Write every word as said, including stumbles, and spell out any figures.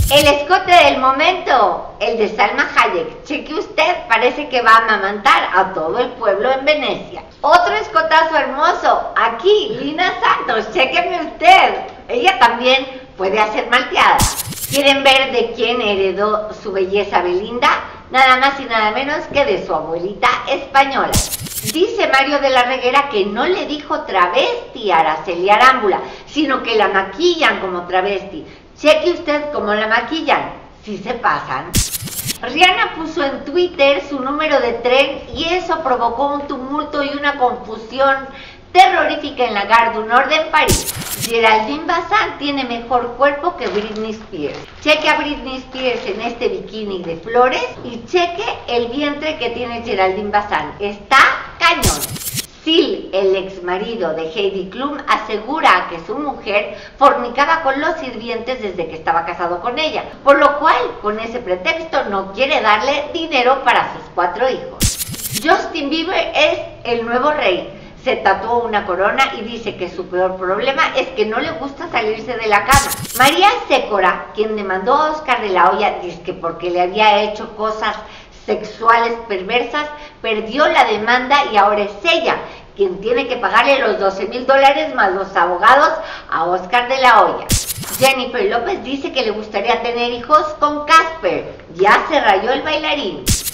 El escote del momento, el de Salma Hayek. Cheque usted, parece que va a amamantar a todo el pueblo en Venecia. Otro escotazo hermoso, aquí, Lina Santos, chequeme usted. Ella también puede hacer malteadas. ¿Quieren ver de quién heredó su belleza Belinda? Nada más y nada menos que de su abuelita española. Dice Mario de la Reguera que no le dijo travesti a Araceli Arámbula, sino que la maquillan como travesti. Cheque usted cómo la maquillan, si se pasan. Rihanna puso en Twitter su número de tren y eso provocó un tumulto y una confusión terrorífica en la Gare du Nord en París. Geraldine Bazin tiene mejor cuerpo que Britney Spears. Cheque a Britney Spears en este bikini de flores y cheque el vientre que tiene Geraldine Bazin. Está cañón. Sil, el ex marido de Heidi Klum, asegura que su mujer fornicaba con los sirvientes desde que estaba casado con ella, por lo cual, con ese pretexto, no quiere darle dinero para sus cuatro hijos. Justin Bieber es el nuevo rey. Se tatuó una corona y dice que su peor problema es que no le gusta salirse de la cama. María Sécora, quien demandó a Oscar de la Hoya, dice que porque le había hecho cosas sexuales perversas, perdió la demanda y ahora es ella quien tiene que pagarle los doce mil dólares más los abogados a Oscar de la Hoya. Jennifer López dice que le gustaría tener hijos con Casper. Ya se rayó el bailarín.